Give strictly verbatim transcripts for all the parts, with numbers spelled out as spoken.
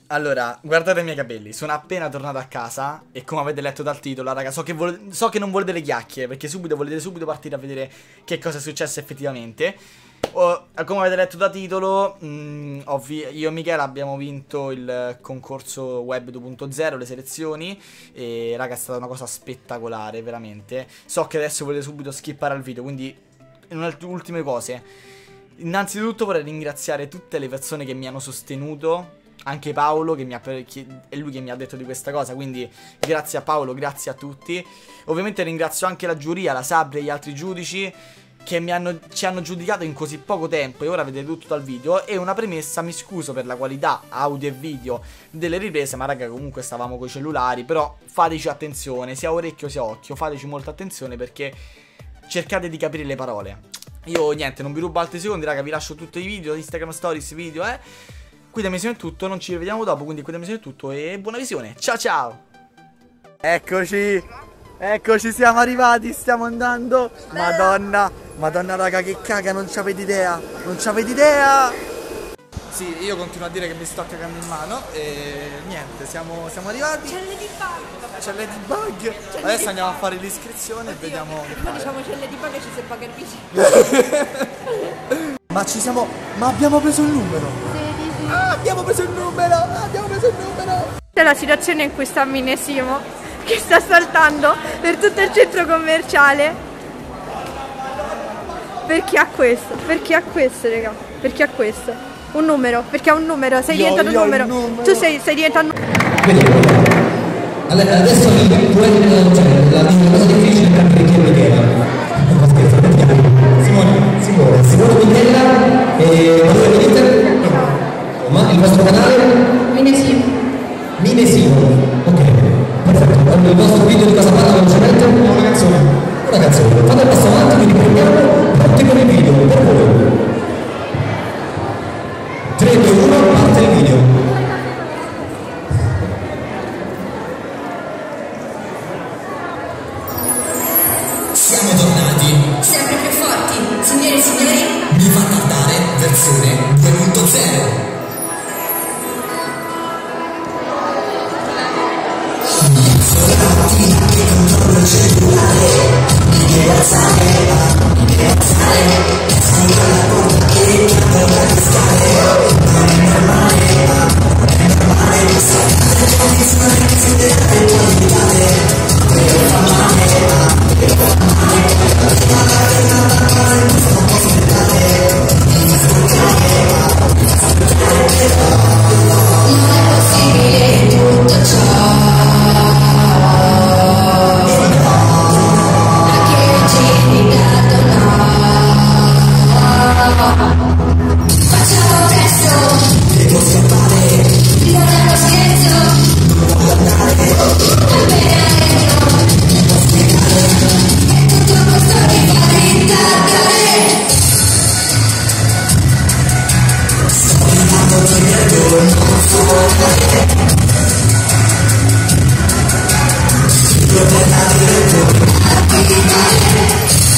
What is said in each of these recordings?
Allora, guardate i miei capelli, sono appena tornato a casa e come avete letto dal titolo, raga, so che, so che non volete le chiacchiere, perché subito volete subito partire a vedere che cosa è successo effettivamente. Oh, come avete letto da titolo, mh, io e Michela abbiamo vinto il concorso web due punto zero, le selezioni, e raga, è stata una cosa spettacolare, veramente. So che adesso volete subito skippare al video, quindi ultime cose. Innanzitutto vorrei ringraziare tutte le persone che mi hanno sostenuto, anche Paolo, che mi ha, che è lui che mi ha detto di questa cosa, quindi grazie a Paolo, grazie a tutti. Ovviamente ringrazio anche la giuria, la Sabri e gli altri giudici che mi hanno, ci hanno giudicato in così poco tempo, e ora vedete tutto dal video. E una premessa, mi scuso per la qualità audio e video delle riprese, ma raga, comunque stavamo coi cellulari, però fateci attenzione, sia orecchio sia occhio, fateci molta attenzione perché cercate di capire le parole. Io niente, non vi rubo altri secondi, raga, vi lascio tutti i video, Instagram stories, video, eh qui da Missione è tutto, non ci rivediamo dopo, quindi qui da Missione è tutto e buona visione, ciao ciao. Eccoci, eccoci, siamo arrivati, stiamo andando. Madonna, madonna raga, che caga, non ci avete idea, non ci avete idea. Sì, io continuo a dire che mi sto cagando in mano e niente, siamo, siamo arrivati. C'è Ladybug. C'è Ladybug. Adesso andiamo a fare l'iscrizione e vediamo. Noi diciamo c'è Ladybug e ci si paga il bici. Ma ci siamo, ma abbiamo preso il numero. Ah, abbiamo preso il numero, abbiamo preso il numero. Questa è la situazione in cui sta Minesimo, che sta saltando per tutto il centro commerciale. Perché ha questo? Perché ha questo, raga? Perché ha questo? Un numero, perché ha un numero, sei io, diventato io un numero. numero. Tu sei, sei diventato un numero. Allora, adesso il web, cioè, la cosa difficile è capire chi è Michela. Simone, Simone, Simone Michela e voi venite? Ma il vostro canale? Minesimo. Minesimo, ok, perfetto. Allora, il vostro video di cosa parla velocemente? Una canzone. Una canzone. Fate il passo avanti, vi riprendiamo tutti con il video, per voi. tre, due, uno, parte il video. Siamo tornati. Sempre più forti, signore e signori. Mi fa guardare versione due punto zero. Il cellulare, mi devo alzare, mi devo alzare, salgo alla porta che mi apre le scale, non è normale, non è normale, saltare le condizioni, considerare il tuo limitare, devo far male, devo far male, magari non fa male, non sto posso aspettare, mi fa ascoltare, mi fa ascoltare, però non è possibile tutto ciò. Facciamo presto, devo scappare, non è uno scherzo, non voglio andare, appena entro, devo spiegare, è tutto questo che fa ritardare. Sto arrivando dietro, non so fare, si proverà dietro, arrivare.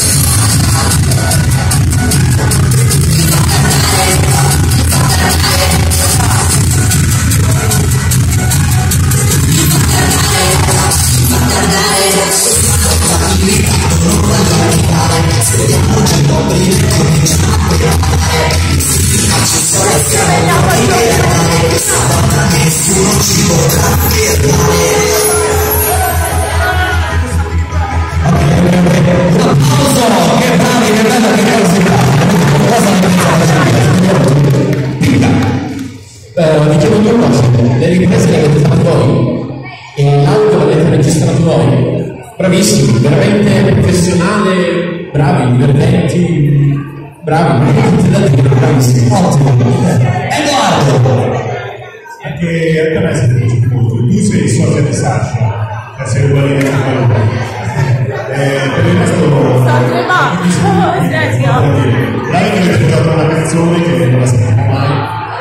Vi chiedo due cose, le riprese le avete fatte voi e l'audio l'avete registrato voi. Bravissimi, veramente professionale, bravi, divertenti, bravi, bravissimi. Ottimo. Edoardo! Anche, anche a me si piace molto, tu sei socia di Sasha, per essere uguali a te. Per il resto... Sta tremando, serio? Dai che avete giocato una canzone che non la scrivo mai.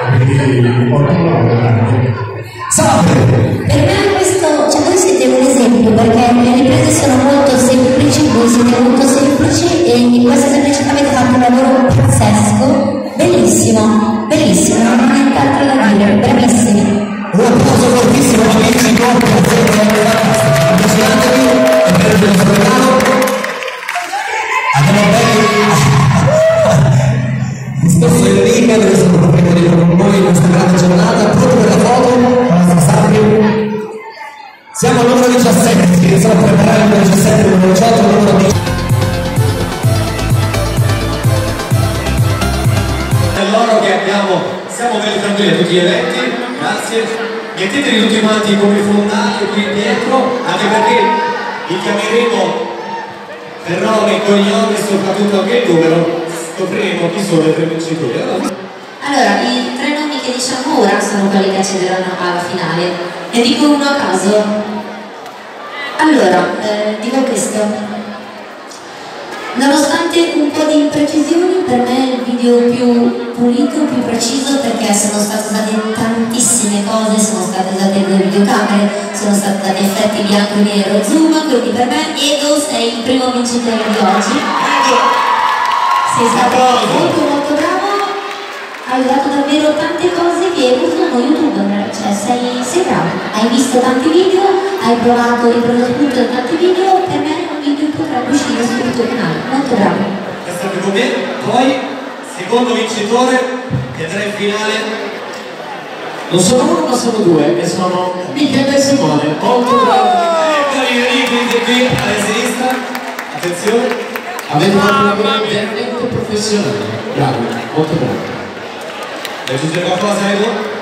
Salve! Per me questo, cioè voi siete un esempio perché le riprese sono molto semplici, voi siete molto semplici e in questa semplicità avete fatto un lavoro pazzesco, bellissimo, bellissimo, non ho nient'altro da dire, bravissimi. Wow, diciassette, si iniziano a preparare il numero diciassette, il numero diciotto, il numero dieci. Loro che abbiamo, siamo belli tranquilli a tutti gli eventi, grazie. Mettetevi tutti quanti come fondali qui dietro, anche perché vi chiameremo per nome e cognome e soprattutto anche il numero, scopriremo chi sono i tre vincitori. Allora, i tre nomi che diciamo ora sono quelli che accederanno alla finale. Ne dico uno a caso. Allora, eh, dico questo. Nonostante un po' di imprecisioni, per me è il video più pulito, più preciso, perché sono state usate tantissime cose, sono state usate due videocamere, sono stati dati effetti bianco e nero, zoom, quindi per me Edo sei il primo vincitore di oggi. Sei stato molto molto bravo, hai usato davvero tante cose che usano youtuber, cioè sei, sei bravo, hai visto tanti video, hai provato, riprodotto tutto in tanti video, per me un video potrebbe uscire sul tuo canale, molto bravo. È stato con me, poi secondo vincitore che andrà in finale. Non sono uno ma sono due, e sono Michele e Simone, molto bravi. Eccoli, venite qui alla sinistra, attenzione. Avete fatto un lavoro veramente professionale, bravi, molto bravi. Aggiungere qualcosa, Edo?